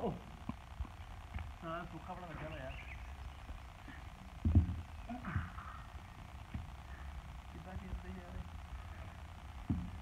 ਉਹ ਸਾਲਾ ਸੁੱਖਾ ਬੜਾ ਲੱਗਿਆ ਹੋਇਆ ਕਿੱਦਾਂ ਖੇਡਦੇ ਯਾਰ